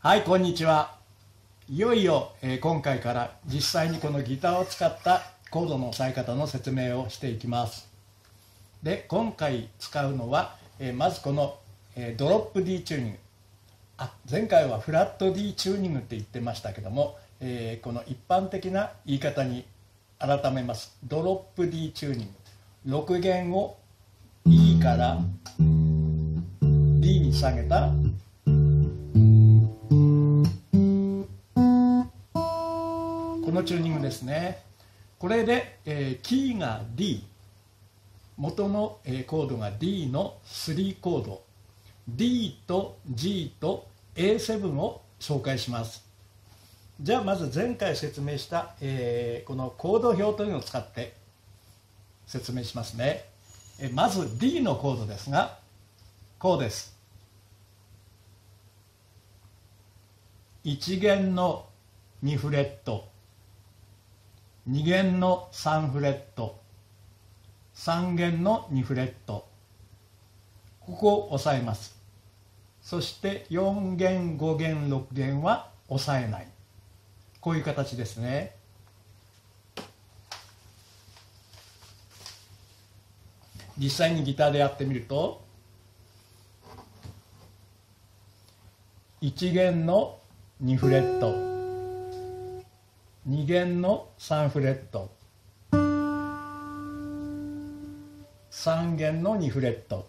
はい、こんにちは。いよいよ、今回から実際にこのギターを使ったコードの押さえ方の説明をしていきます。で、今回使うのは、まずこの、ドロップ D チューニング。前回はフラット D チューニングって言ってましたけども、この一般的な言い方に改めます。ドロップ D チューニング。6弦を E から D に下げたこのチューニングですね。これで、キーが D、 元の、コードが D の3コード D と G と A7 を紹介します。じゃあまず前回説明した、このコード表というのを使って説明しますね。まず D のコードですが、こうです。1弦の2フレット、2弦の3フレット、3弦の2フレット、ここを押さえます。そして4弦、5弦、6弦は押さえない。こういう形ですね。実際にギターでやってみると、1弦の2フレット、2弦の3フレット、3弦の2フレット、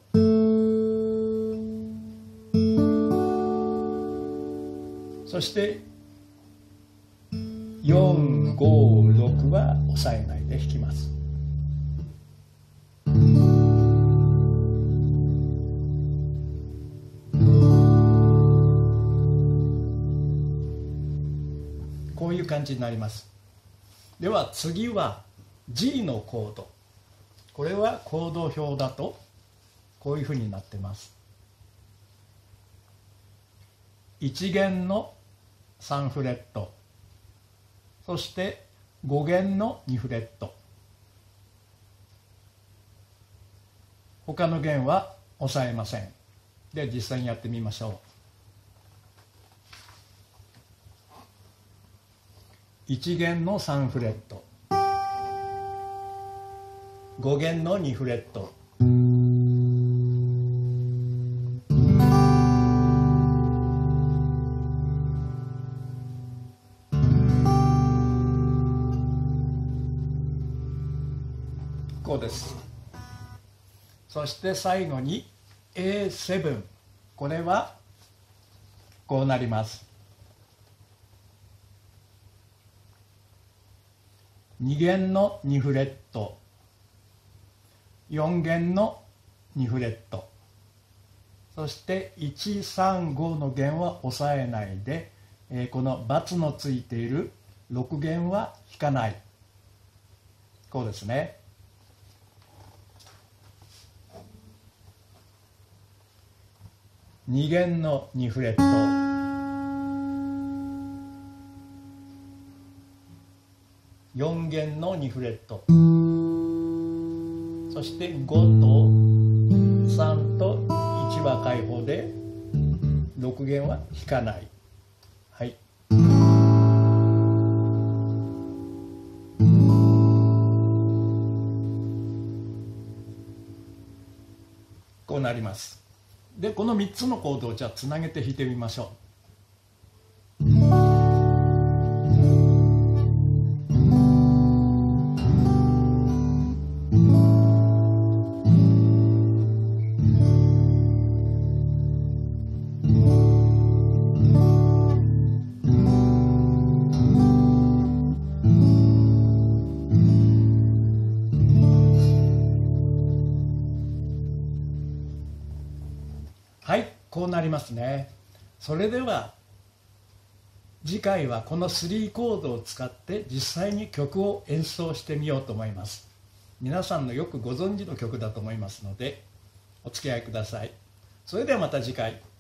そして4、5、6は押さえないで弾きます。こういう感じになります。では次は G のコード。これはコード表だとこういうふうになってます。1弦の3フレット、そして5弦の2フレット、他の弦は押さえません。で実際にやってみましょう。1弦の3フレット、5弦の2フレット、こうです。そして最後に A7、 これはこうなります。2弦の2フレット、4弦の2フレット、そして1、3、5の弦は押さえないで、この×のついている6弦は弾かない。こうですね。2弦の2フレット、4弦の2フレット、そして5と3と1は開放で6弦は弾かない。はい。こうなります。でこの3つのコードをじゃあつなげて弾いてみましょう。はい、こうなりますね。それでは次回はこの3コードを使って実際に曲を演奏してみようと思います。皆さんのよくご存知の曲だと思いますのでお付き合いください。それではまた次回。